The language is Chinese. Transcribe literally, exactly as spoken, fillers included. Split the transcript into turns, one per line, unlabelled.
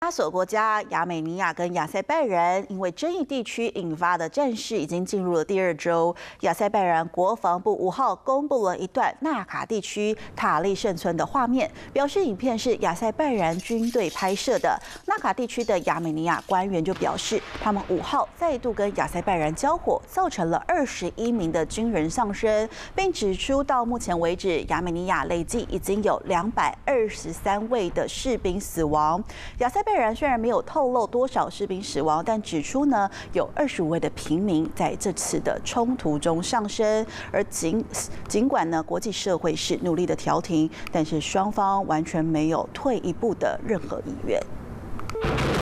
他所国家亚美尼亚跟亚塞拜然因为争议地区引发的战事已经进入了第二周。亚塞拜然国防部五号公布了一段纳卡地区塔利圣村的画面，表示影片是亚塞拜然军队拍摄的。纳卡地区的亚美尼亚官员就表示，他们五号再度跟亚塞拜然交火，造成了二十一名的军人丧生，并指出到目前为止，亚美尼亚累计已经有两百二十三位的士兵死亡。亚塞拜然虽然没有透露多少士兵死亡，但指出呢有二十五位的平民在这次的冲突中丧生。而尽尽管呢国际社会是努力的调停，但是双方完全没有退一步的任何意愿。